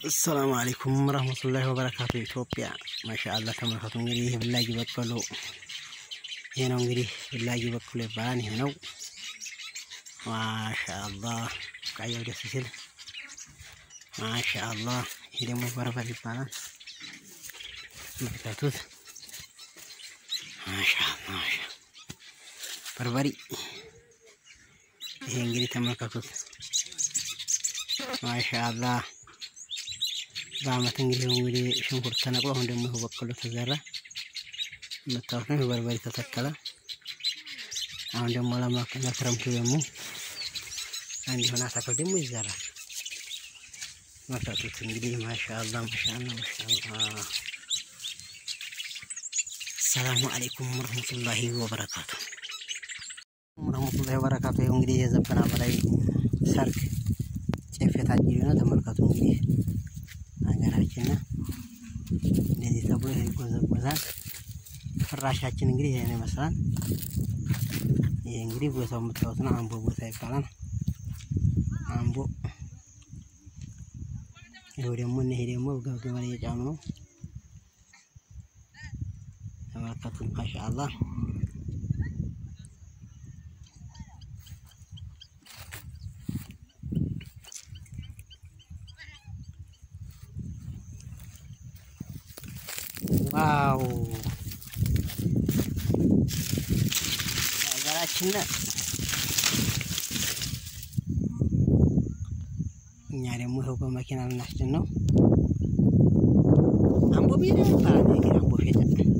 السلام عليكم ورحمة الله وبركاته. إثيوبيا ما شاء الله تمركتون غيري بالله يبكلو هنا غيري بالله يبكلو باني هنا ما شاء الله كايو دسيل ما شاء الله هنا مبارك يبانا مكتوت ما شاء الله بربري هنا غيري تمركتون ما شاء الله بعمل تنجلي شنكر تنقله عندما هو بكله تزرع متوقع هو بربري تتكلا عندما لما كنا كرم كيمو عندي هنا تقدم الزرع ما تقول تنجلي ما شاء الله ما شاء الله ما شاء الله. السلام عليكم ورحمة الله وبركاته. ورحمة الله وبركاته. يونغري يزبنا بلاي سرك كيف يتعجلنا تمركتون غيري አገራችንና እንደዚህ ተብሎ ይጎዘጎዛል። ፍራሻችን እንግዲህ ይሄን ይመስላል። ይሄ እንግዲህ ቦታው የምታዩት ነው። አምቦ ቦታ ይባላል። አምቦ ይሄው ደግሞ ገበሬ እየጫኑ ነው። ተመልከቱ ማሻአላህ። ዋው አገራችን እኛ ደግሞ ይሄው በመኪና ልናስጭን ነው። አምቦ ቢራ ይባላል። አምቦ ሸጫ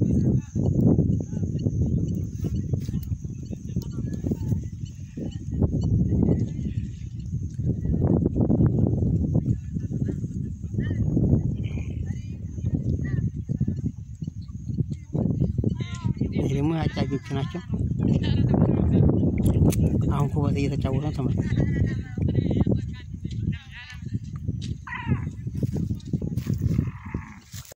ደግሞ አጫጆች ናቸው። አሁን ኮበተ እየተጫወቱ ነው ተመልከቱ።